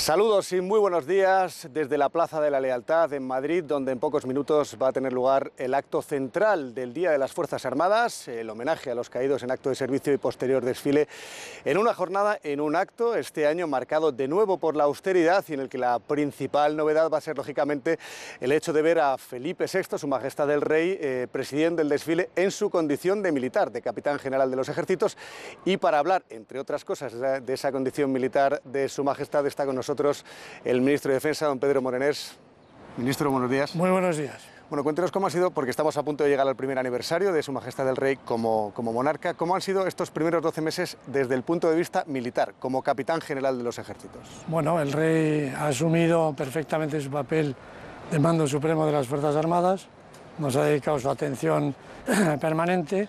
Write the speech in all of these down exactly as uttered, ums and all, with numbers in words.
Saludos y muy buenos días desde la Plaza de la Lealtad en Madrid, donde en pocos minutos va a tener lugar el acto central del Día de las Fuerzas Armadas, el homenaje a los caídos en acto de servicio y posterior desfile, en una jornada, en un acto, este año marcado de nuevo por la austeridad y en el que la principal novedad va a ser, lógicamente, el hecho de ver a Felipe sexto, Su Majestad el Rey, eh, presidiendo el desfile en su condición de militar, de capitán general de los ejércitos. Y para hablar, entre otras cosas, de esa condición militar de Su Majestad, está con nosotros nosotros el ministro de Defensa, don Pedro Morenés. Ministro, buenos días. Muy buenos días. Bueno, cuéntenos cómo ha sido, porque estamos a punto de llegar al primer aniversario de Su Majestad el Rey como, como monarca, cómo han sido estos primeros doce meses desde el punto de vista militar, como capitán general de los ejércitos. Bueno, el Rey ha asumido perfectamente su papel de mando supremo de las Fuerzas Armadas, nos ha dedicado su atención permanente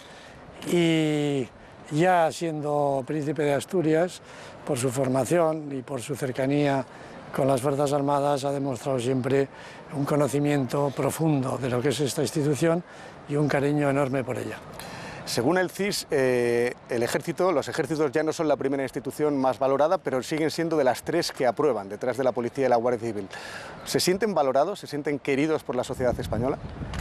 y ya siendo príncipe de Asturias, por su formación y por su cercanía con las Fuerzas Armadas, ha demostrado siempre un conocimiento profundo de lo que es esta institución y un cariño enorme por ella. Según el C I S, eh, el ejército, los ejércitos ya no son la primera institución más valorada, pero siguen siendo de las tres que aprueban, detrás de la Policía y la Guardia Civil. ¿Se sienten valorados, se sienten queridos por la sociedad española?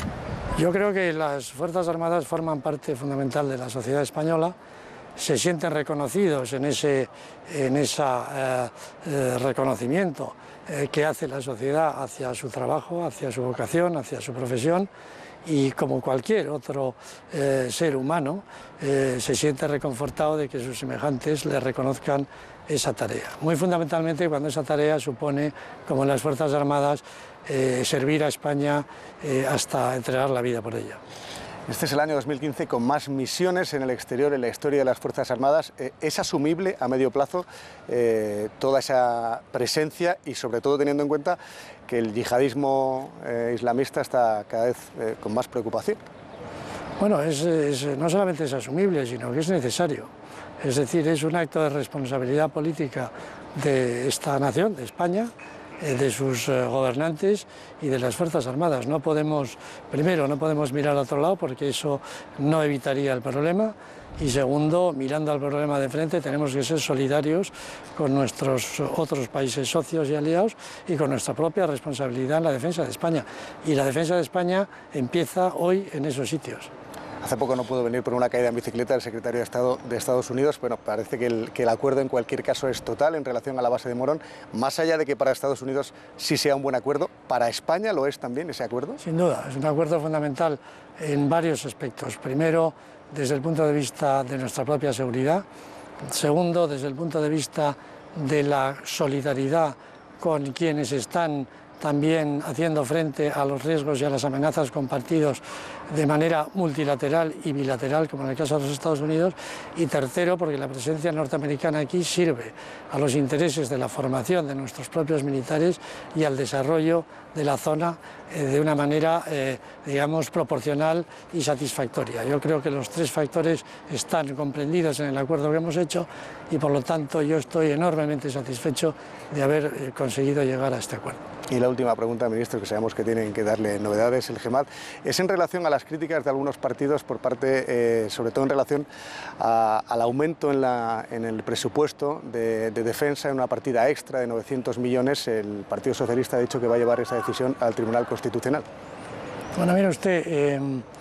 Yo creo que las Fuerzas Armadas forman parte fundamental de la sociedad española, se sienten reconocidos en ese en esa, eh, eh, reconocimiento eh, que hace la sociedad hacia su trabajo, hacia su vocación, hacia su profesión, y como cualquier otro eh, ser humano eh, se siente reconfortado de que sus semejantes le reconozcan esa tarea. Muy fundamentalmente cuando esa tarea supone, como en las Fuerzas Armadas, eh, servir a España eh, hasta entregar la vida por ella. Este es el año dos mil quince con más misiones en el exterior en la historia de las Fuerzas Armadas. ¿Es asumible a medio plazo eh, toda esa presencia y sobre todo teniendo en cuenta que el yihadismo eh, islamista está cada vez eh, con más preocupación? Bueno, es, es, no solamente es asumible, sino que es necesario. Es decir, es un acto de responsabilidad política de esta nación, de España, de sus gobernantes y de las Fuerzas Armadas. No podemos, primero, no podemos mirar a otro lado porque eso no evitaría el problema, y segundo, mirando al problema de frente, tenemos que ser solidarios con nuestros otros países socios y aliados y con nuestra propia responsabilidad en la defensa de España. Y la defensa de España empieza hoy en esos sitios. Hace poco no pudo venir por una caída en bicicleta el secretario de Estado de Estados Unidos. Bueno, parece que el, que el acuerdo en cualquier caso es total en relación a la base de Morón. Más allá de que para Estados Unidos sí sea un buen acuerdo, ¿para España lo es también ese acuerdo? Sin duda, es un acuerdo fundamental en varios aspectos. Primero, desde el punto de vista de nuestra propia seguridad. Segundo, desde el punto de vista de la solidaridad con quienes están también haciendo frente a los riesgos y a las amenazas compartidos de manera multilateral y bilateral, como en el caso de los Estados Unidos. Y tercero, porque la presencia norteamericana aquí sirve a los intereses de la formación de nuestros propios militares y al desarrollo de la zona eh, de una manera, eh, digamos, proporcional y satisfactoria. Yo creo que los tres factores están comprendidos en el acuerdo que hemos hecho y, por lo tanto, yo estoy enormemente satisfecho de haber eh, conseguido llegar a este acuerdo. Y la última pregunta, ministro, que sabemos que tienen que darle novedades, el GEMAT, es en relación a las críticas de algunos partidos por parte, eh, sobre todo en relación a, al aumento en, la, en el presupuesto de, de defensa, en una partida extra de novecientos millones. El Partido Socialista ha dicho que va a llevar esa decisión al Tribunal Constitucional. Bueno, mire usted, eh,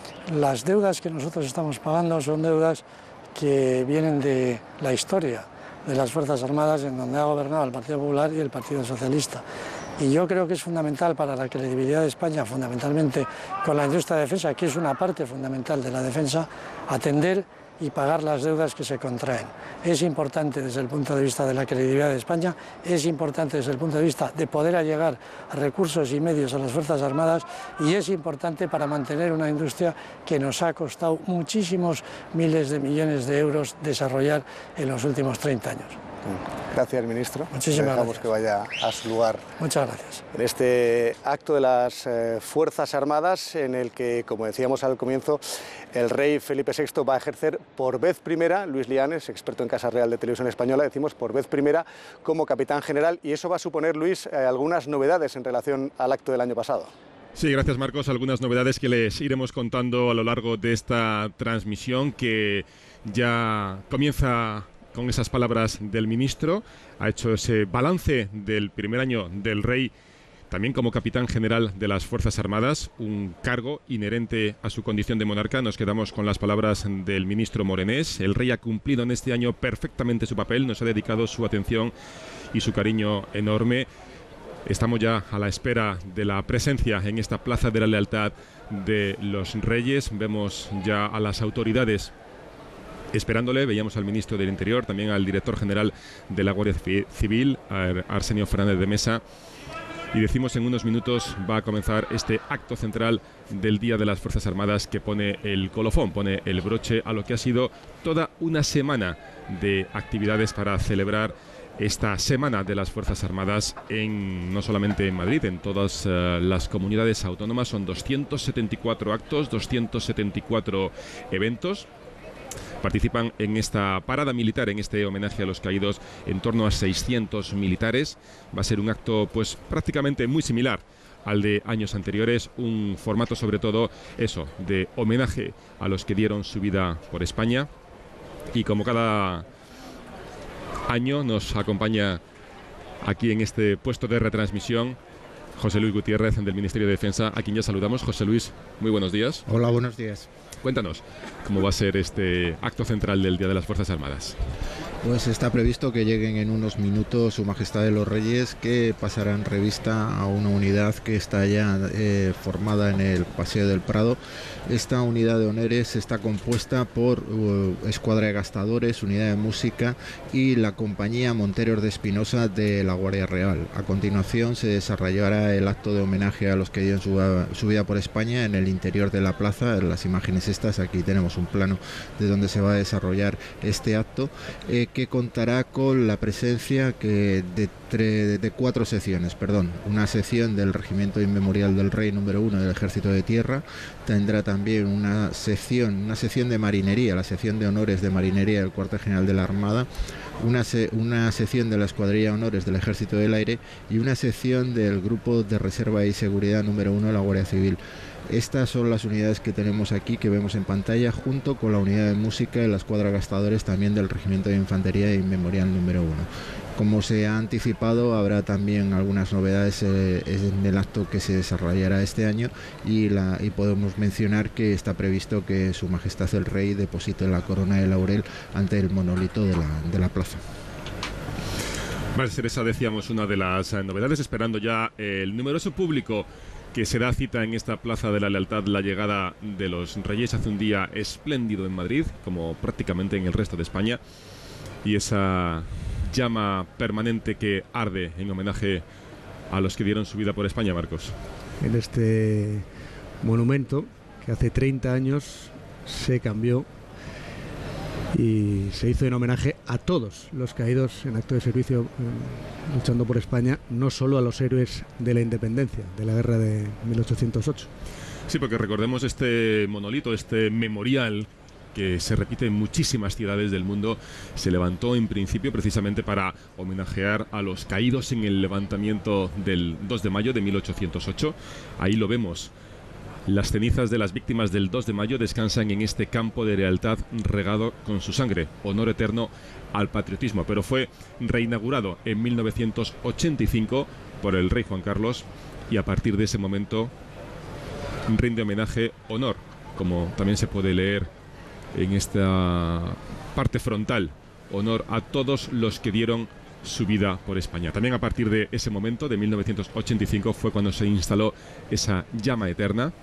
las deudas que nosotros estamos pagando son deudas que vienen de la historia de las Fuerzas Armadas, en donde ha gobernado el Partido Popular y el Partido Socialista. Y yo creo que es fundamental para la credibilidad de España, fundamentalmente con la industria de defensa, que es una parte fundamental de la defensa, atender y pagar las deudas que se contraen. Es importante desde el punto de vista de la credibilidad de España, es importante desde el punto de vista de poder allegar recursos y medios a las Fuerzas Armadas, y es importante para mantener una industria que nos ha costado muchísimos miles de millones de euros desarrollar en los últimos treinta años. Gracias, ministro. Muchísimas Dejamos gracias. que vaya a su lugar. Muchas gracias. En este acto de las eh, Fuerzas Armadas, en el que, como decíamos al comienzo, el rey Felipe sexto va a ejercer por vez primera, Luis Lianes, experto en Casa Real de Televisión Española, decimos por vez primera como capitán general, y eso va a suponer, Luis, eh, algunas novedades en relación al acto del año pasado. Sí, gracias Marcos. Algunas novedades que les iremos contando a lo largo de esta transmisión que ya comienza con esas palabras del ministro, ha hecho ese balance del primer año del rey, también como capitán general de las Fuerzas Armadas, un cargo inherente a su condición de monarca. Nos quedamos con las palabras del ministro Morenés. El rey ha cumplido en este año perfectamente su papel, nos ha dedicado su atención y su cariño enorme. Estamos ya a la espera de la presencia en esta Plaza de la Lealtad de los Reyes. Vemos ya a las autoridades esperándole. Veíamos al ministro del Interior, también al director general de la Guardia Civil, Arsenio Fernández de Mesa. Y decimos, en unos minutos va a comenzar este acto central del Día de las Fuerzas Armadas, que pone el colofón, pone el broche a lo que ha sido toda una semana de actividades para celebrar esta Semana de las Fuerzas Armadas, en, no solamente en Madrid, en todas uh, las comunidades autónomas. Son doscientos setenta y cuatro actos, doscientos setenta y cuatro eventos. Participan en esta parada militar, en este homenaje a los caídos, en torno a seiscientos militares. Va a ser un acto pues prácticamente muy similar al de años anteriores, un formato sobre todo eso, de homenaje a los que dieron su vida por España. Y como cada año nos acompaña aquí en este puesto de retransmisión José Luis Gutiérrez, del Ministerio de Defensa, a quien ya saludamos. José Luis, muy buenos días. Hola, buenos días. Cuéntanos, ¿cómo va a ser este acto central del Día de las Fuerzas Armadas? Pues está previsto que lleguen en unos minutos Su Majestad de los Reyes, que pasarán revista a una unidad que está ya eh, formada en el Paseo del Prado. Esta unidad de honores está compuesta por uh, escuadra de gastadores, unidad de música y la compañía Monteros de Espinosa de la Guardia Real. A continuación se desarrollará el acto de homenaje a los que dieron su, su vida por España en el interior de la plaza. Las imágenes estas, aquí tenemos un plano de donde se va a desarrollar este acto, eh, que contará con la presencia que de, tre, de cuatro secciones, perdón, una sección del Regimiento Inmemorial del Rey número uno del Ejército de Tierra, tendrá también una sección, una sección de marinería, la sección de honores de marinería del Cuartel General de la Armada, una, se, una sección de la Escuadrilla de Honores del Ejército del Aire y una sección del Grupo de Reserva y Seguridad número uno de la Guardia Civil. Estas son las unidades que tenemos aquí, que vemos en pantalla, junto con la unidad de música y la escuadra gastadores también del Regimiento de Infantería Inmemorial número uno. Como se ha anticipado, habrá también algunas novedades eh, en el acto que se desarrollará este año y, la, y podemos mencionar que está previsto que Su Majestad el Rey deposite la corona de laurel ante el monolito de la, de la plaza. Va a ser esa, decíamos, una de las novedades, esperando ya el numeroso público que se da cita en esta Plaza de la Lealtad. La llegada de los Reyes hace un día espléndido en Madrid, como prácticamente en el resto de España, y esa llama permanente que arde en homenaje a los que dieron su vida por España, Marcos. En este monumento, que hace treinta años se cambió y se hizo en homenaje a todos los caídos en acto de servicio eh, luchando por España, no solo a los héroes de la independencia, de la guerra de mil ochocientos ocho. Sí, porque recordemos este monolito, este memorial que se repite en muchísimas ciudades del mundo, se levantó en principio precisamente para homenajear a los caídos en el levantamiento del dos de mayo de mil ochocientos ocho. Ahí lo vemos. Las cenizas de las víctimas del dos de mayo descansan en este campo de lealtad regado con su sangre, honor eterno al patriotismo. Pero fue reinaugurado en mil novecientos ochenta y cinco por el rey Juan Carlos, y a partir de ese momento rinde homenaje, honor, como también se puede leer en esta parte frontal, honor a todos los que dieron su vida por España. También a partir de ese momento, de mil novecientos ochenta y cinco, fue cuando se instaló esa llama eterna.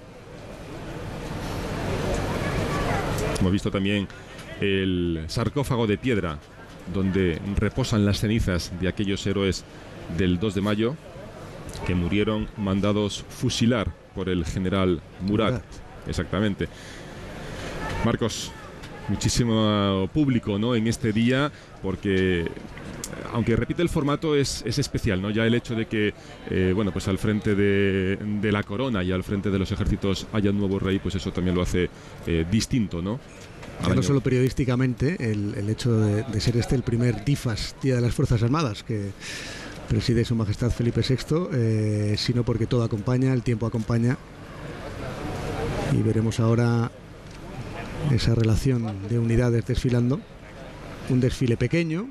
Hemos visto también el sarcófago de piedra donde reposan las cenizas de aquellos héroes del dos de mayo que murieron mandados fusilar por el general Murat. Murat. Exactamente. Marcos, muchísimo público, ¿no?, en este día, porque aunque repite el formato, es, es especial, ¿no? Ya el hecho de que, eh, bueno, pues al frente de, de la corona y al frente de los ejércitos haya un nuevo rey, pues eso también lo hace eh, distinto, ¿no? Ya no solo periodísticamente, el, el hecho de, de ser este el primer D I F A S, Día de las Fuerzas Armadas, que preside Su Majestad Felipe sexto, eh, sino porque todo acompaña, el tiempo acompaña, y veremos ahora esa relación de unidades desfilando. un desfile pequeño,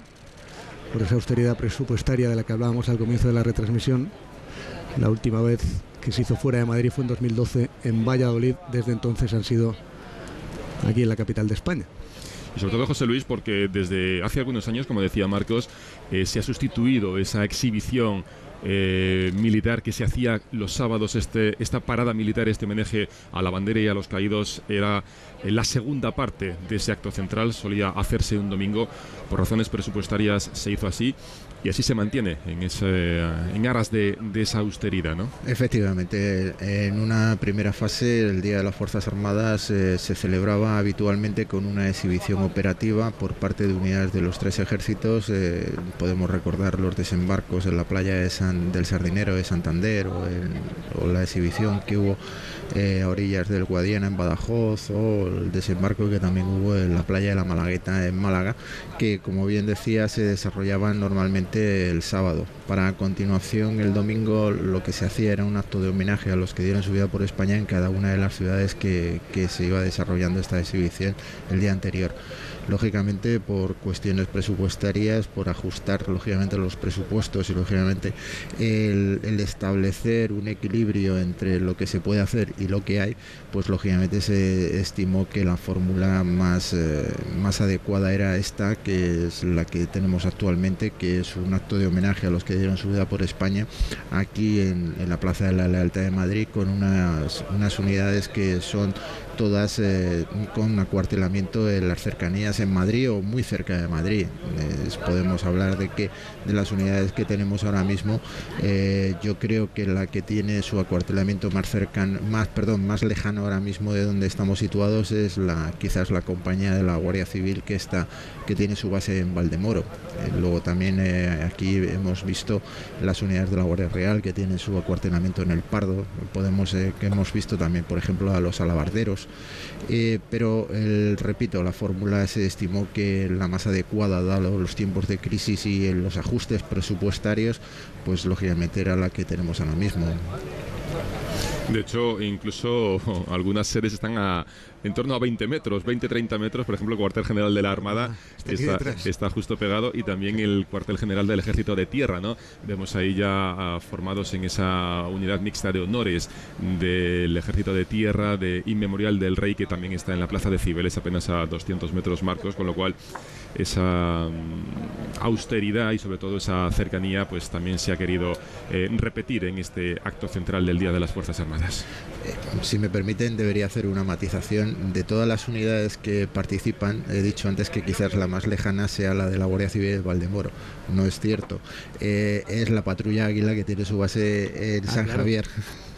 por esa austeridad presupuestaria de la que hablábamos al comienzo de la retransmisión. La última vez que se hizo fuera de Madrid fue en dos mil doce en Valladolid. Desde entonces han sido aquí en la capital de España. Y sobre todo, José Luis, porque desde hace algunos años, como decía Marcos, eh, se ha sustituido esa exhibición eh, militar que se hacía los sábados. Este, esta parada militar, este homenaje a la bandera y a los caídos, era eh, la segunda parte de ese acto central. Solía hacerse un domingo, por razones presupuestarias se hizo así. Y así se mantiene en, ese, en aras de, de esa austeridad, ¿no? Efectivamente, en una primera fase, el Día de las Fuerzas Armadas eh, se celebraba habitualmente con una exhibición operativa por parte de unidades de los tres ejércitos. Eh, podemos recordar los desembarcos en la playa de San, del Sardinero de Santander, o, en, o la exhibición que hubo eh, a orillas del Guadiana en Badajoz, o el desembarco que también hubo en la playa de la Malagueta en Málaga, que, como bien decía, se desarrollaban normalmente el sábado. Para a continuación, el domingo, lo que se hacía era un acto de homenaje a los que dieron su vida por España en cada una de las ciudades que, que se iba desarrollando esta exhibición el día anterior. Lógicamente, por cuestiones presupuestarias, por ajustar lógicamente los presupuestos y lógicamente el, el establecer un equilibrio entre lo que se puede hacer y lo que hay, pues lógicamente se estimó que la fórmula más, eh, más adecuada era esta, que es la que tenemos actualmente, que es un acto de homenaje a los que dieron su vida por España aquí en, en la Plaza de la Lealtad de Madrid, con unas, unas unidades que son todas eh, con acuartelamiento en las cercanías en Madrid o muy cerca de Madrid. Eh, podemos hablar de que de las unidades que tenemos ahora mismo, eh, yo creo que la que tiene su acuartelamiento más cercano, más perdón, más lejano ahora mismo de donde estamos situados es la quizás la compañía de la Guardia Civil que está que tiene su base en Valdemoro. Eh, luego también eh, aquí hemos visto las unidades de la Guardia Real que tienen su acuartelamiento en el Pardo. Podemos eh, que hemos visto también, por ejemplo, a los alabarderos. Eh, pero el, repito, la fórmula se estimó que la más adecuada, dado los tiempos de crisis y los ajustes presupuestarios, pues lógicamente era la que tenemos ahora mismo. De hecho, incluso algunas sedes están a, en torno a veinte metros, veinte treinta metros. Por ejemplo, el cuartel general de la Armada ah, está, está justo pegado, y también el cuartel general del Ejército de Tierra, ¿no? Vemos ahí ya uh, formados en esa unidad mixta de honores del Ejército de Tierra, de Inmemorial del Rey, que también está en la Plaza de Cibeles, apenas a doscientos metros, Marcos, con lo cual esa um, austeridad y sobre todo esa cercanía pues también se ha querido eh, repetir en este acto central del Día de las Fuerzas Armadas. Eh, si me permiten, debería hacer una matización. De todas las unidades que participan, he dicho antes que quizás la más lejana sea la de la Guardia Civil de Valdemoro. No es cierto. Eh, es la Patrulla Águila, que tiene su base en ah, San claro. Javier.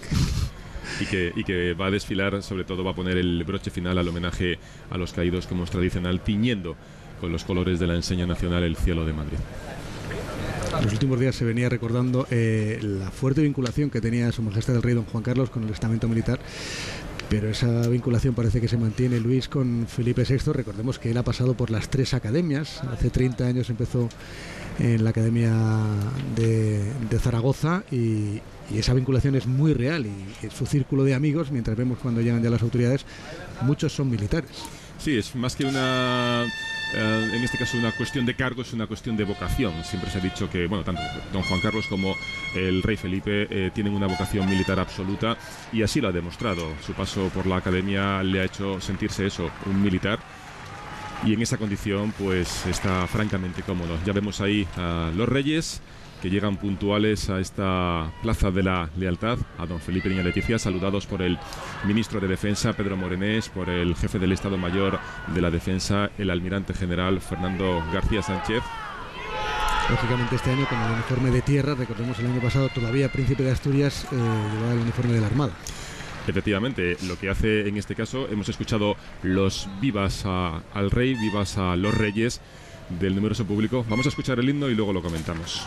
Y que, y que va a desfilar, sobre todo va a poner el broche final al homenaje a los caídos, como es tradicional, tiñendo con los colores de la enseña nacional el cielo de Madrid. En los últimos días se venía recordando eh, la fuerte vinculación que tenía Su Majestad el Rey Don Juan Carlos con el estamento militar, pero esa vinculación parece que se mantiene, Luis, con Felipe sexto. Recordemos que él ha pasado por las tres academias. Hace treinta años empezó en la Academia de, de Zaragoza, y, y esa vinculación es muy real, y, y su círculo de amigos, mientras vemos cuando llegan ya las autoridades, muchos son militares. Sí, es más que una... Uh, en este caso una cuestión de cargo, es una cuestión de vocación. Siempre se ha dicho que, bueno, tanto don Juan Carlos como el rey Felipe eh, tienen una vocación militar absoluta, y así lo ha demostrado. Su paso por la academia le ha hecho sentirse eso, un militar, y en esa condición pues está francamente cómodo. Ya vemos ahí a los reyes que llegan puntuales a esta Plaza de la Lealtad, a don Felipe y doña Leticia, saludados por el ministro de Defensa, Pedro Morenés, por el jefe del Estado Mayor de la Defensa, el almirante general Fernando García Sánchez. Lógicamente este año con el uniforme de tierra. Recordemos el año pasado todavía Príncipe de Asturias eh, llevaba el uniforme de la Armada. Efectivamente, lo que hace en este caso, hemos escuchado los vivas a, al rey, vivas a los reyes del numeroso público. Vamos a escuchar el himno y luego lo comentamos.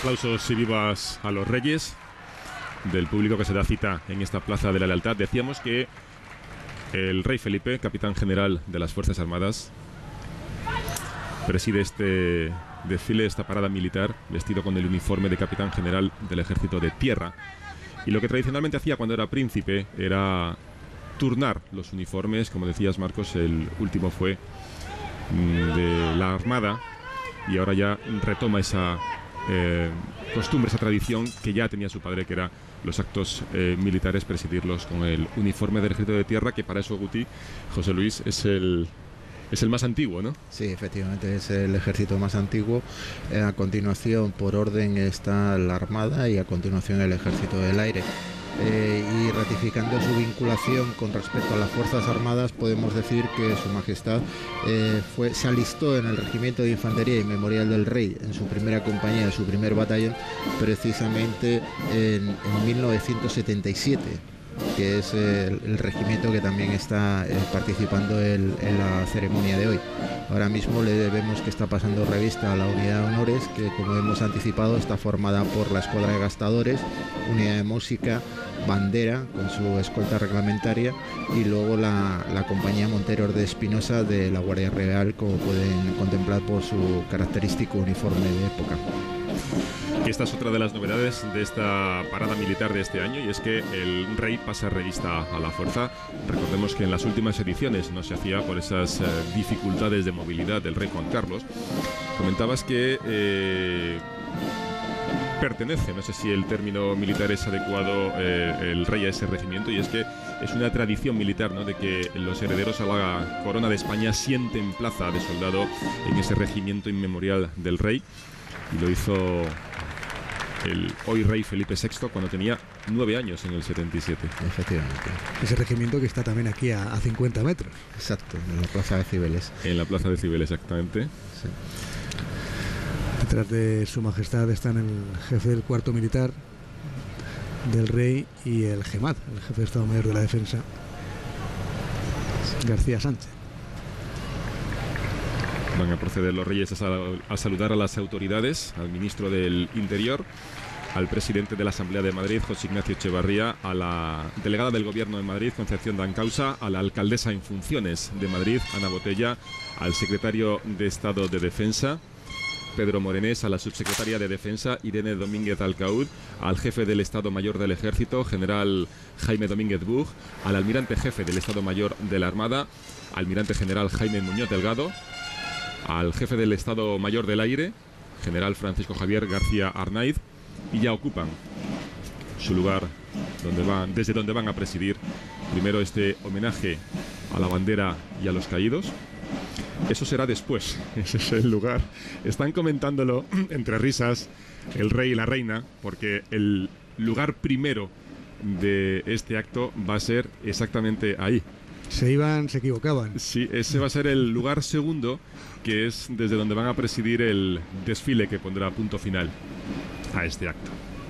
Aplausos y vivas a los reyes del público que se da cita en esta Plaza de la Lealtad. Decíamos que el rey Felipe, capitán general de las Fuerzas Armadas, preside este desfile, esta parada militar, vestido con el uniforme de capitán general del Ejército de Tierra. Y lo que tradicionalmente hacía cuando era príncipe era turnar los uniformes. Como decías, Marcos, el último fue de la Armada y ahora ya retoma esa eh, costumbre, esa tradición que ya tenía su padre, que era los actos eh, militares presidirlos con el uniforme del Ejército de Tierra, que para eso, Guti, José Luis, es el, es el más antiguo, ¿no? Sí, efectivamente, es el ejército más antiguo. Eh, a continuación, por orden, está la Armada y a continuación el Ejército del Aire. Eh, y ratificando su vinculación con respecto a las Fuerzas Armadas, podemos decir que Su Majestad eh, fue, se alistó en el Regimiento de Infantería y Memorial del Rey en su primera compañía, en su primer batallón, precisamente en, en mil novecientos setenta y siete, que es el, el regimiento que también está eh, participando el, en la ceremonia de hoy. Ahora mismo le vemos que está pasando revista a la unidad de honores, que, como hemos anticipado, está formada por la escuadra de gastadores, unidad de música, bandera con su escolta reglamentaria y luego la, la compañía Monteros de Espinosa de la Guardia Real, como pueden contemplar por su característico uniforme de época. Esta es otra de las novedades de esta parada militar de este año, y es que el rey pasa revista a la fuerza. Recordemos que en las últimas ediciones no se hacía por esas eh, dificultades de movilidad del rey Juan Carlos. Comentabas que eh, pertenece, no sé si el término militar es adecuado, eh, el rey a ese regimiento, y es que es una tradición militar, ¿no?, de que los herederos a la corona de España sienten plaza de soldado en ese regimiento inmemorial del rey, y lo hizo el hoy rey Felipe sexto cuando tenía nueve años, en el setenta y siete. Efectivamente. Ese regimiento que está también aquí a, a cincuenta metros. Exacto, en la Plaza de Cibeles. En la Plaza de Cibeles, exactamente. Sí. Detrás de Su Majestad están el jefe del cuarto militar del rey y el GEMAT, el jefe de Estado Mayor de la Defensa, García Sánchez. Van a proceder los reyes a, sal a saludar a las autoridades, al ministro del Interior, al presidente de la Asamblea de Madrid, José Ignacio Echevarría, a la delegada del Gobierno de Madrid, Concepción Dancausa, a la alcaldesa en funciones de Madrid, Ana Botella, al secretario de Estado de Defensa, Pedro Morenés, a la subsecretaria de Defensa, Irene Domínguez Alcaud, al jefe del Estado Mayor del Ejército, general Jaime Domínguez Bug, al almirante jefe del Estado Mayor de la Armada, almirante general Jaime Muñoz Delgado, al jefe del Estado Mayor del Aire, general Francisco Javier García Arnaiz, y ya ocupan su lugar donde van, desde donde van a presidir primero este homenaje a la bandera y a los caídos. Eso será después, ese es el lugar. Están comentándolo entre risas el rey y la reina, porque el lugar primero de este acto va a ser exactamente ahí. Se iban, se equivocaban. Sí, ese va a ser el lugar segundo, que es desde donde van a presidir el desfile que pondrá punto final a este acto.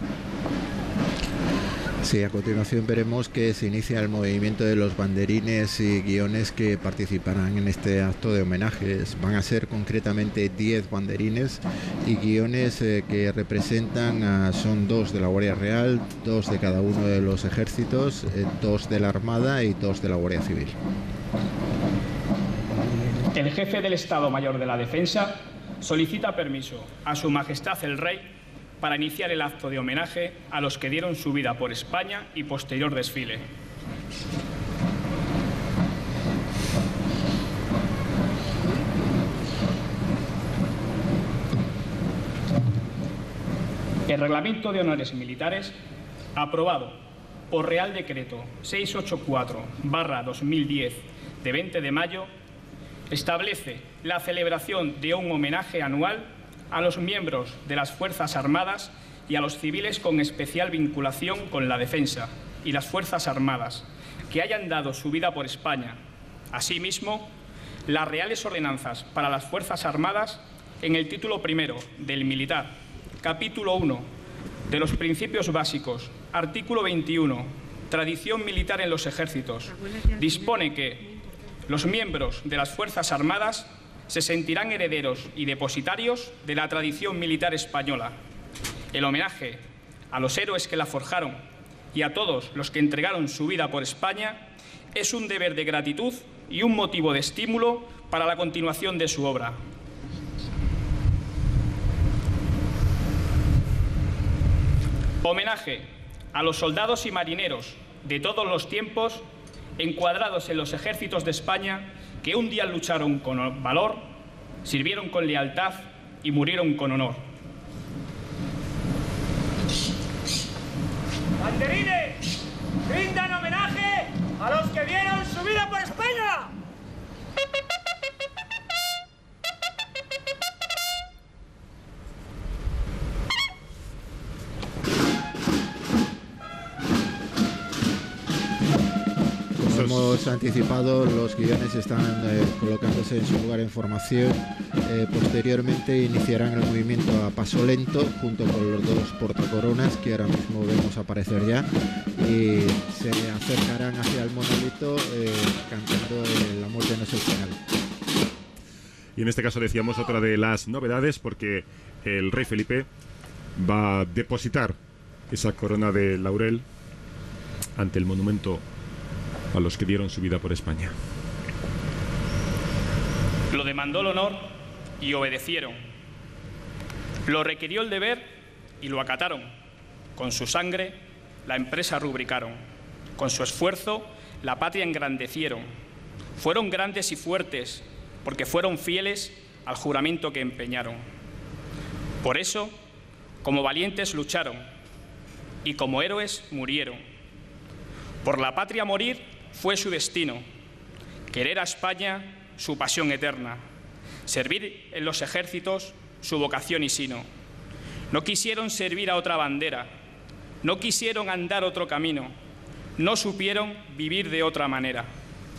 Sí, a continuación veremos que se inicia el movimiento de los banderines y guiones que participarán en este acto de homenajes. Van a ser concretamente diez banderines y guiones eh, que representan, a, son dos de la Guardia Real, dos de cada uno de los ejércitos, eh, dos de la Armada y dos de la Guardia Civil. El jefe del Estado Mayor de la Defensa solicita permiso a Su Majestad el Rey para iniciar el acto de homenaje a los que dieron su vida por España y posterior desfile. El Reglamento de Honores Militares, aprobado por Real Decreto seiscientos ochenta y cuatro barra dos mil diez de veinte de mayo, establece la celebración de un homenaje anual a los miembros de las Fuerzas Armadas y a los civiles con especial vinculación con la defensa y las Fuerzas Armadas que hayan dado su vida por España. Asimismo, las Reales Ordenanzas para las Fuerzas Armadas, en el título primero del Militar, capítulo uno de los Principios Básicos, artículo veintiuno, Tradición Militar en los Ejércitos, dispone que los miembros de las Fuerzas Armadas se sentirán herederos y depositarios de la tradición militar española, el homenaje a los héroes que la forjaron y a todos los que entregaron su vida por España es un deber de gratitud y un motivo de estímulo para la continuación de su obra. Homenaje a los soldados y marineros de todos los tiempos encuadrados en los ejércitos de España que un día lucharon con valor, sirvieron con lealtad y murieron con honor. ¡Banderines! ¡Rindan homenaje a los que dieron su vida por España! Como hemos anticipado, los guiones están eh, colocándose en su lugar en formación. Eh, posteriormente iniciarán el movimiento a paso lento junto con los dos portacoronas que ahora mismo vemos aparecer ya, y se acercarán hacia el monolito eh, cantando eh, La muerte no es el final. Y en este caso decíamos otra de las novedades, porque el rey Felipe va a depositar esa corona de laurel ante el monumento a los que dieron su vida por España. Lo demandó el honor y obedecieron. Lo requirió el deber y lo acataron. Con su sangre la empresa rubricaron. Con su esfuerzo la patria engrandecieron. Fueron grandes y fuertes porque fueron fieles al juramento que empeñaron. Por eso, como valientes lucharon y como héroes murieron. Por la patria morir fue su destino, querer a España su pasión eterna, servir en los ejércitos su vocación y sino. No quisieron servir a otra bandera, no quisieron andar otro camino, no supieron vivir de otra manera.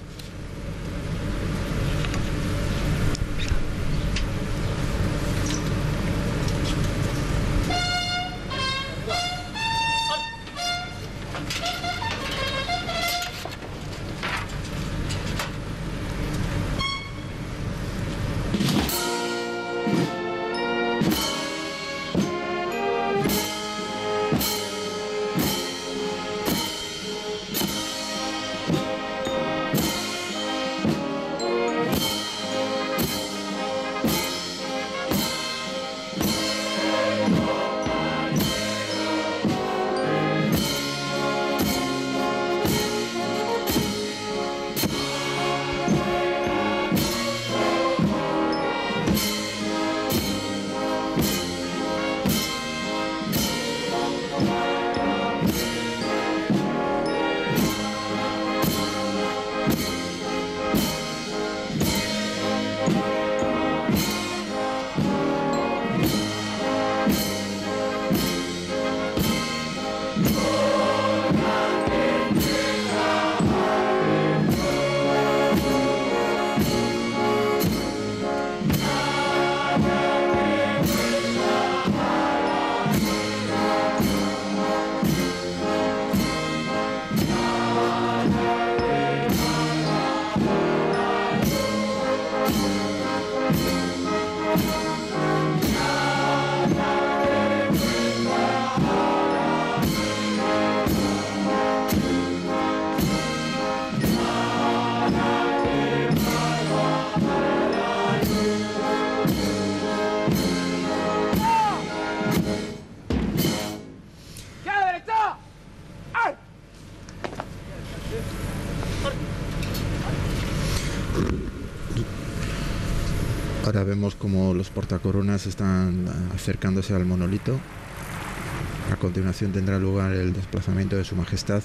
Ahora vemos como los portacoronas están acercándose al monolito. A continuación tendrá lugar el desplazamiento de Su Majestad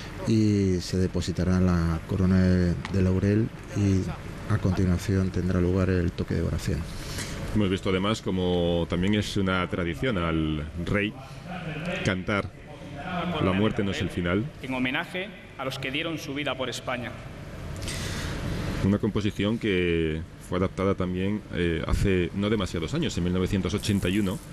y se depositará la corona de, de laurel, y a continuación tendrá lugar el toque de oración. Hemos visto además como también es una tradición al rey cantar La muerte no es el final, en homenaje a los que dieron su vida por España. Una composición que fue adaptada también eh, hace no demasiados años, en mil novecientos ochenta y uno.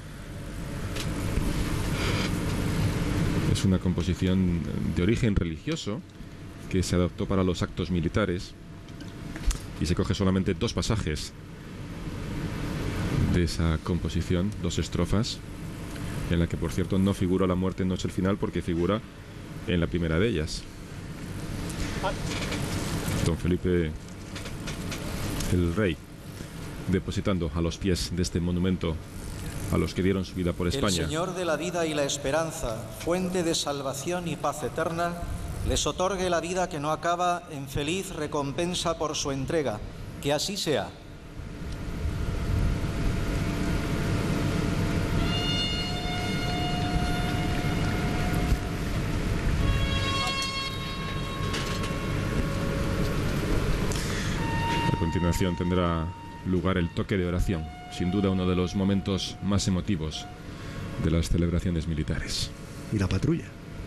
Es una composición de origen religioso que se adaptó para los actos militares y se coge solamente dos pasajes de esa composición, dos estrofas. en la que por cierto no figura la muerte en Noche al Final porque figura en la primera de ellas. Don Felipe el Rey depositando a los pies de este monumento a los que dieron su vida por España. El Señor de la vida y la esperanza, fuente de salvación y paz eterna, les otorgue la vida que no acaba en feliz recompensa por su entrega. Que así sea. A continuación tendrá lugar el toque de oración, sin duda uno de los momentos más emotivos de las celebraciones militares. Y la patrulla.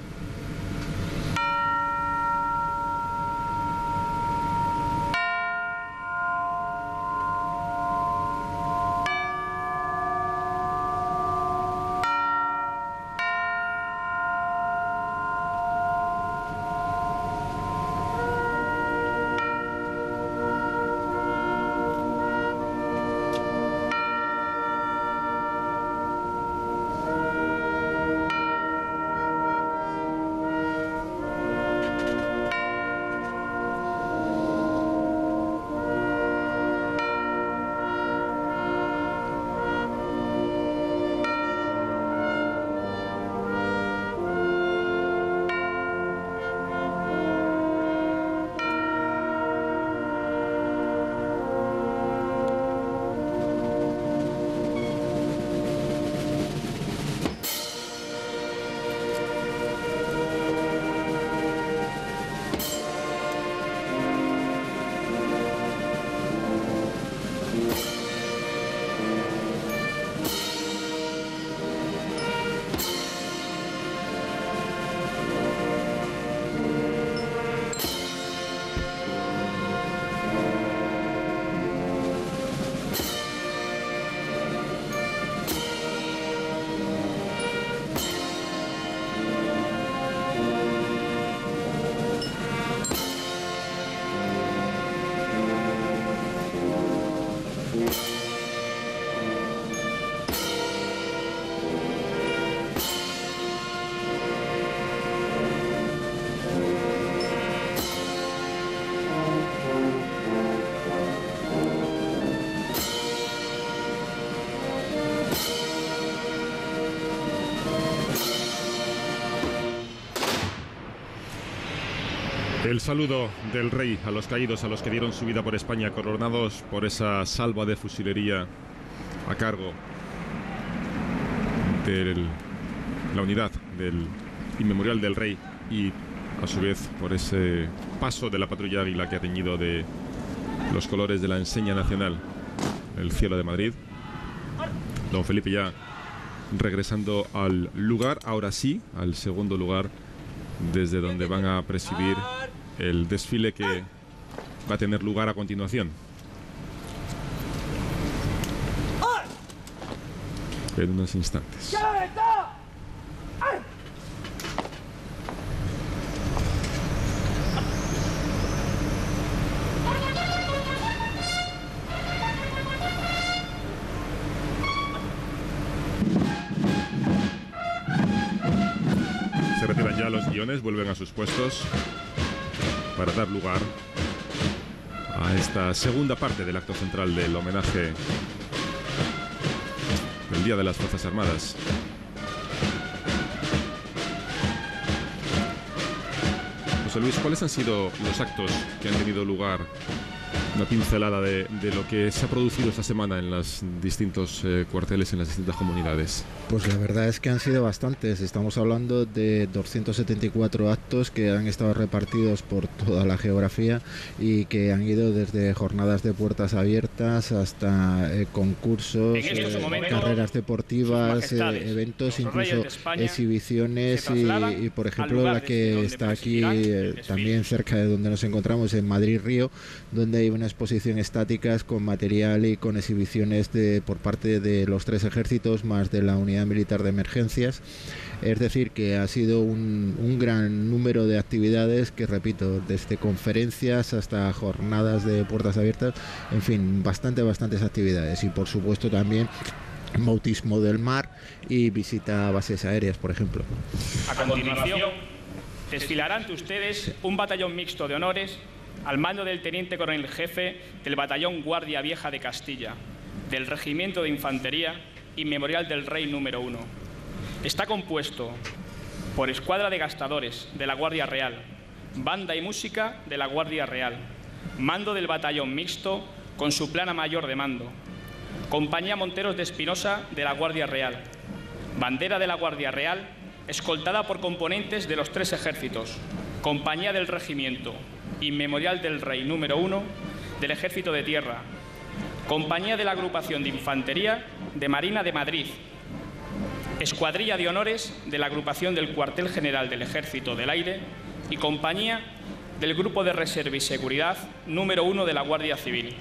El saludo del rey a los caídos, a los que dieron su vida por España, coronados por esa salva de fusilería a cargo de la unidad del Inmemorial del Rey y a su vez por ese paso de la patrulla Águila que ha teñido de los colores de la enseña nacional el cielo de Madrid. Don Felipe ya regresando al lugar, ahora sí, al segundo lugar desde donde van a presidir el desfile que va a tener lugar a continuación. En unos instantes. Se retiran ya los guiones, vuelven a sus puestos para dar lugar a esta segunda parte del acto central del homenaje del Día de las Fuerzas Armadas. José Luis, ¿cuáles han sido los actos que han tenido lugar? Una pincelada de, de lo que se ha producido esta semana en los distintos eh, cuarteles, en las distintas comunidades. Pues la verdad es que han sido bastantes. Estamos hablando de doscientos setenta y cuatro actos que han estado repartidos por toda la geografía y que han ido desde jornadas de puertas abiertas hasta eh, concursos, eh, carreras deportivas, eh, eventos, incluso exhibiciones y, y por ejemplo la que está aquí eh, también cerca de donde nos encontramos, en Madrid Río, donde hay una exposición estáticas con material y con exhibiciones de, por parte de los tres ejércitos más de la unidad militar de emergencias. Es decir, que ha sido un, un gran número de actividades que, repito, desde conferencias hasta jornadas de puertas abiertas, en fin, bastante, bastantes actividades. Y por supuesto también bautismo del mar y visita a bases aéreas, por ejemplo. A continuación, desfilará ante ustedes un batallón mixto de honores al mando del teniente coronel jefe del batallón Guardia Vieja de Castilla, del Regimiento de Infantería y Memorial del Rey número uno. Está compuesto por escuadra de gastadores de la Guardia Real, banda y música de la Guardia Real, mando del batallón mixto con su plana mayor de mando, compañía Monteros de Espinosa de la Guardia Real, bandera de la Guardia Real escoltada por componentes de los tres ejércitos, compañía del regimiento y Memorial del Rey número uno del Ejército de Tierra, compañía de la agrupación de Infantería de Marina de Madrid, escuadrilla de honores de la agrupación del Cuartel General del Ejército del Aire y compañía del Grupo de Reserva y Seguridad número uno de la Guardia Civil.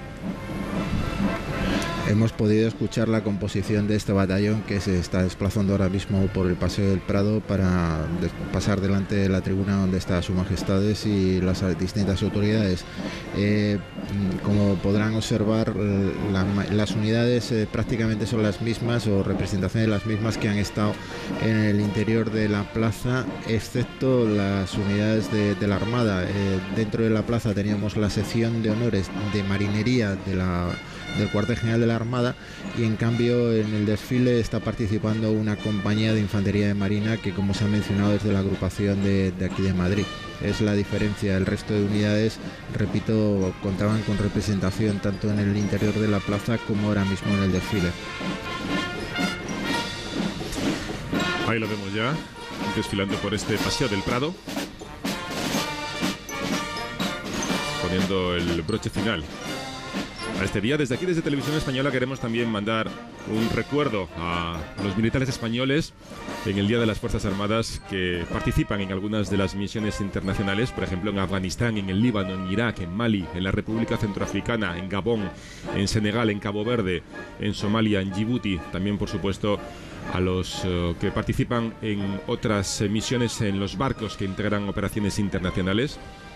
Hemos podido escuchar la composición de este batallón que se está desplazando ahora mismo por el Paseo del Prado para pasar delante de la tribuna donde está Su Majestades y las distintas autoridades. Eh, como podrán observar, la, las unidades eh, prácticamente son las mismas o representaciones las mismas que han estado en el interior de la plaza, excepto las unidades de, de la Armada. Eh, dentro de la plaza teníamos la sección de honores de marinería de la del Cuartel General de la Armada y en cambio en el desfile está participando una compañía de infantería de marina que, como se ha mencionado, es de la agrupación de, de aquí de Madrid. Es la diferencia. El resto de unidades, repito, contaban con representación tanto en el interior de la plaza como ahora mismo en el desfile. Ahí lo vemos ya, desfilando por este Paseo del Prado, poniendo el broche final a este día. Desde aquí, desde Televisión Española, queremos también mandar un recuerdo a los militares españoles en el Día de las Fuerzas Armadas que participan en algunas de las misiones internacionales, por ejemplo en Afganistán, en el Líbano, en Irak, en Mali, en la República Centroafricana, en Gabón, en Senegal, en Cabo Verde, en Somalia, en Djibouti. También, por supuesto, a los uh, que participan en otras eh, misiones en los barcos que integran operaciones internacionales.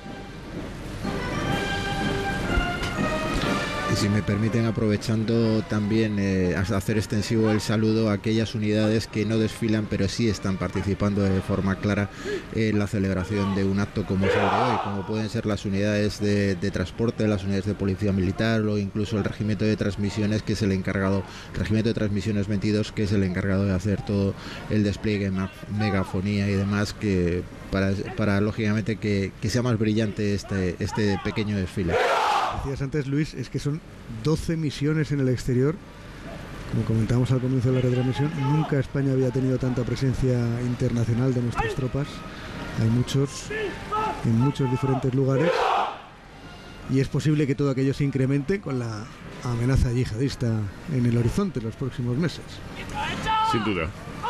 Y si me permiten, aprovechando también eh, hacer extensivo el saludo a aquellas unidades que no desfilan pero sí están participando de forma clara en la celebración de un acto como es el de hoy, como pueden ser las unidades de, de transporte, las unidades de policía militar o incluso el regimiento de transmisiones, que es el encargado, regimiento de transmisiones veintidós, que es el encargado de hacer todo el despliegue, megafonía y demás, que para, para lógicamente que, que sea más brillante este, este pequeño desfile. Decías antes, Luis, es que son doce misiones en el exterior. Como comentábamos al comienzo de la retransmisión, nunca España había tenido tanta presencia internacional de nuestras tropas. Hay muchos, en muchos diferentes lugares, y es posible que todo aquello se incremente con la amenaza yihadista en el horizonte en los próximos meses. Sin duda.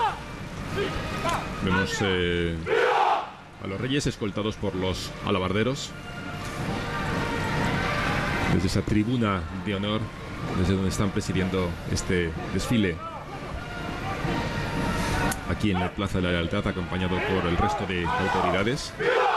Vemos eh, a los reyes escoltados por los alabarderos desde esa tribuna de honor, desde donde están presidiendo este desfile aquí en la Plaza de la Lealtad, acompañado por el resto de autoridades.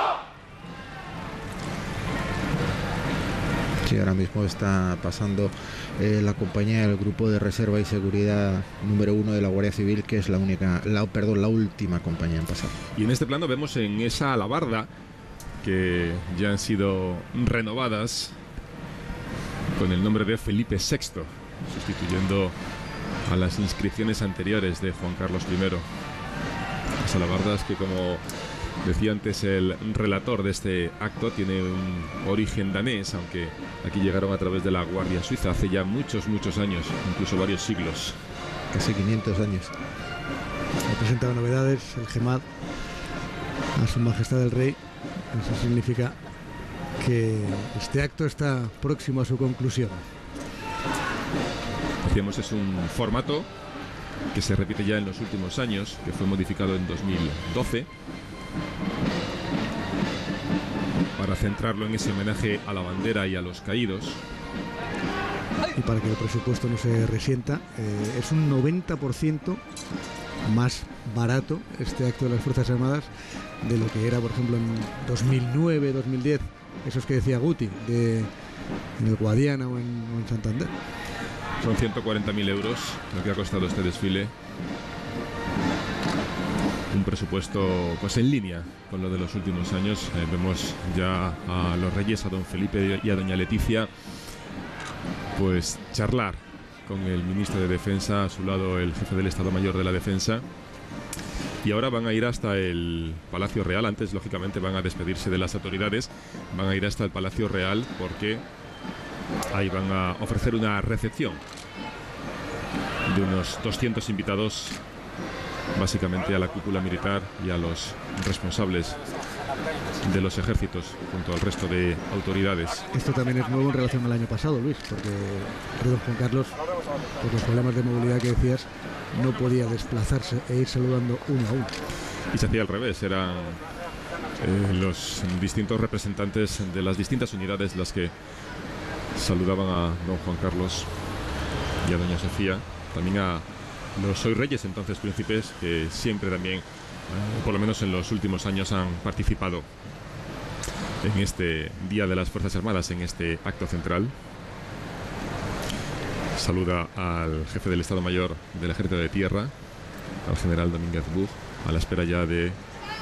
Sí, ahora mismo está pasando eh, la compañía del Grupo de Reserva y Seguridad número uno de la Guardia Civil, que es la única, la, perdón, la última compañía en pasar. Y en este plano vemos en esa alabarda que ya han sido renovadas con el nombre de Felipe sexto, sustituyendo a las inscripciones anteriores de Juan Carlos primero. Las alabardas que, como decía antes el relator de este acto, tiene un origen danés, aunque aquí llegaron a través de la Guardia Suiza hace ya muchos, muchos años, incluso varios siglos. Casi quinientos años. Ha presentado novedades el GEMAD a Su Majestad el Rey. Eso significa que este acto está próximo a su conclusión. Decíamos, es un formato que se repite ya en los últimos años, que fue modificado en dos mil doce para centrarlo en ese homenaje a la bandera y a los caídos. Y para que el presupuesto no se resienta, eh, es un noventa por ciento más barato este acto de las Fuerzas Armadas de lo que era, por ejemplo, en dos mil nueve, dos mil diez, esos que decía Guti, de, en el Guadiana o en, o en Santander. Son ciento cuarenta mil euros lo que ha costado este desfile. Un presupuesto pues en línea con lo de los últimos años. Eh, vemos ya a los reyes, a don Felipe y a doña Leticia, pues charlar con el ministro de Defensa, a su lado el jefe del Estado Mayor de la Defensa. Y ahora van a ir hasta el Palacio Real. Antes, lógicamente, van a despedirse de las autoridades. Van a ir hasta el Palacio Real porque ahí van a ofrecer una recepción de unos doscientos invitados, básicamente a la cúpula militar y a los responsables de los ejércitos, junto al resto de autoridades. Esto también es nuevo en relación al año pasado, Luis, porque don Juan Carlos, por los problemas de movilidad que decías, no podía desplazarse e ir saludando uno a uno. Y se hacía al revés, eran eh, los distintos representantes de las distintas unidades las que saludaban a don Juan Carlos y a doña Sofía, también a los hoy reyes, entonces príncipes, que siempre también, por lo menos en los últimos años, han participado en este Día de las Fuerzas Armadas, en este acto central. Saluda al jefe del Estado Mayor del Ejército de Tierra, al general Domínguez Bug, a la espera ya de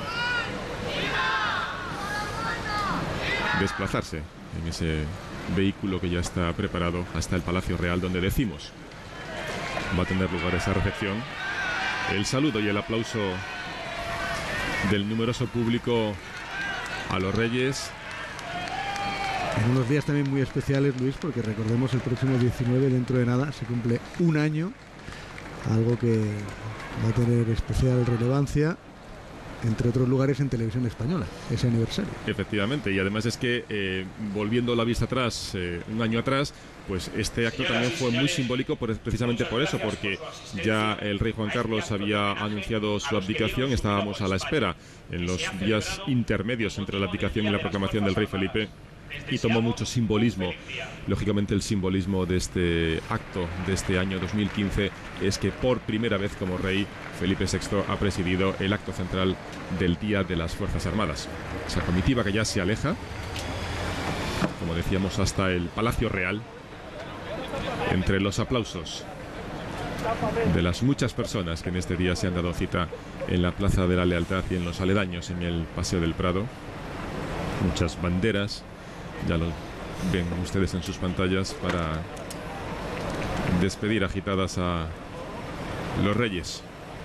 desplazarse en ese vehículo que ya está preparado hasta el Palacio Real, donde decimos va a tener lugar esa recepción. El saludo y el aplauso del numeroso público a los reyes. En unos días también muy especiales, Luis, porque recordemos el próximo diecinueve, dentro de nada, se cumple un año, algo que va a tener especial relevancia, entre otros lugares, en televisión española, ese aniversario. Efectivamente, y además es que, eh, volviendo la vista atrás, eh, un año atrás, pues este acto también fue muy simbólico por, precisamente por eso, porque ya el rey Juan Carlos había anunciado su abdicación. Estábamos a la espera en los días intermedios entre la abdicación y la proclamación del rey Felipe, y tomó mucho simbolismo. Lógicamente, el simbolismo de este acto de este año dos mil quince es que por primera vez como rey, Felipe sexto ha presidido el acto central del Día de las Fuerzas Armadas. Esa comitiva que ya se aleja, como decíamos, hasta el Palacio Real, entre los aplausos de las muchas personas que en este día se han dado cita en la Plaza de la Lealtad y en los aledaños, en el Paseo del Prado. Muchas banderas, ya lo ven ustedes en sus pantallas, para despedir agitadas a los reyes.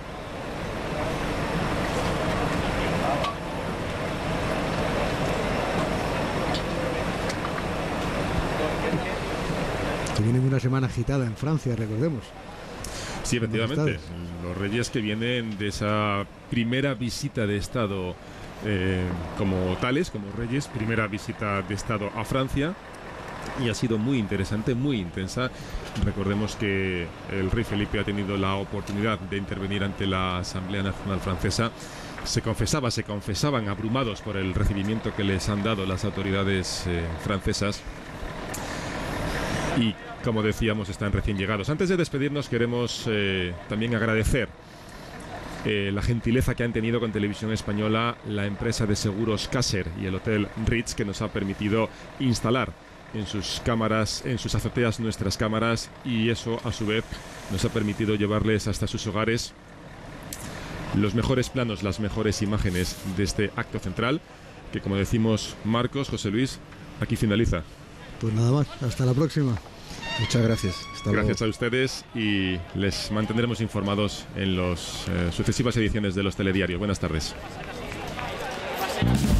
Que viene de una semana agitada en Francia, recordemos. Sí, efectivamente, los reyes que vienen de esa primera visita de Estado eh, como tales, como reyes, primera visita de Estado a Francia, y ha sido muy interesante, muy intensa. Recordemos que el rey Felipe ha tenido la oportunidad de intervenir ante la Asamblea Nacional Francesa. Se confesaba, se confesaban abrumados por el recibimiento que les han dado las autoridades eh, francesas. Y, como decíamos, están recién llegados. Antes de despedirnos, queremos eh, también agradecer eh, la gentileza que han tenido con Televisión Española la empresa de seguros Caser y el Hotel Ritz, que nos ha permitido instalar en sus cámaras, en sus azoteas, nuestras cámaras, y eso, a su vez, nos ha permitido llevarles hasta sus hogares los mejores planos, las mejores imágenes de este acto central, que, como decimos, Marcos, José Luis, aquí finaliza. Pues nada más, hasta la próxima. Muchas gracias. Hasta gracias luego. a ustedes, y les mantendremos informados en las eh, sucesivas ediciones de los telediarios. Buenas tardes.